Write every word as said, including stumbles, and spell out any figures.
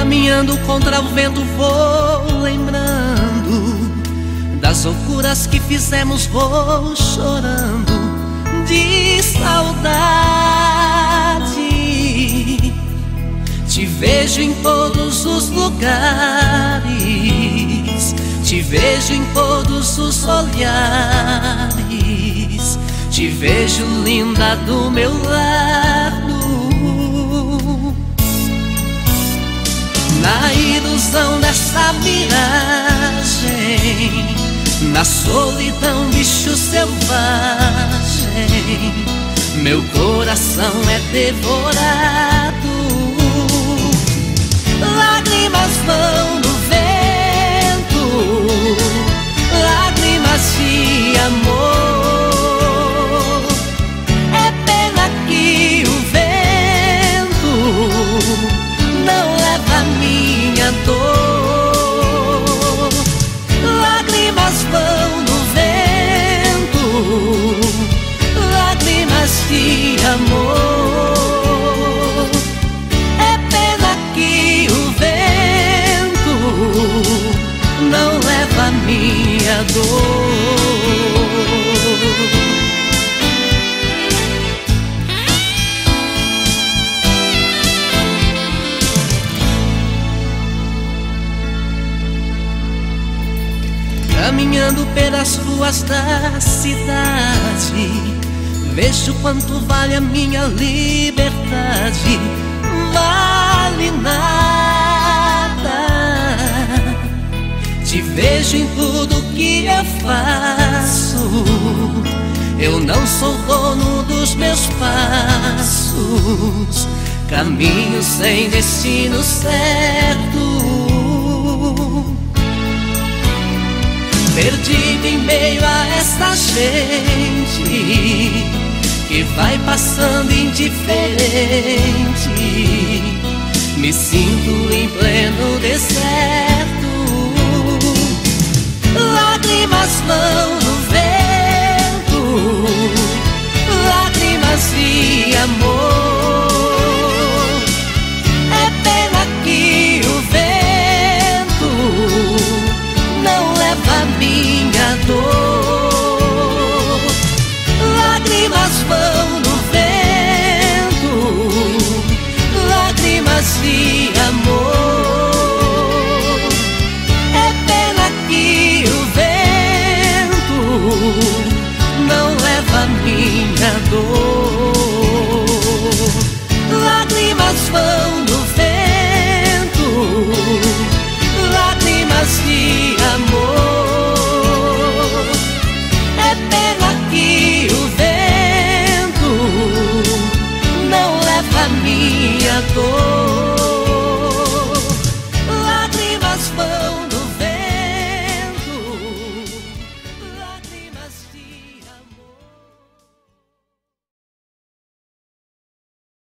Caminhando contra o vento vou lembrando das loucuras que fizemos, vou chorando de saudade. Te vejo em todos os lugares, te vejo em todos os olhares, te vejo linda do meu lado. Na ilusão dessa miragem, na solidão, bicho selvagem, meu coração é devorado. Lágrimas vão no vento, lágrimas de amor. É pena que o vento não leva minha dor. Lágrimas vão no vento, lágrimas de amor. É pena que o vento não leva minha dor. Caminhando pelas ruas da cidade, vejo quanto vale a minha liberdade. Vale nada. Te vejo em tudo que eu faço. Eu não sou dono dos meus passos, caminho sem destino certo. Perdido em meio a essa gente que vai passando indiferente, me sinto em pleno deserto. Lágrimas vão no vento, lágrimas de amor.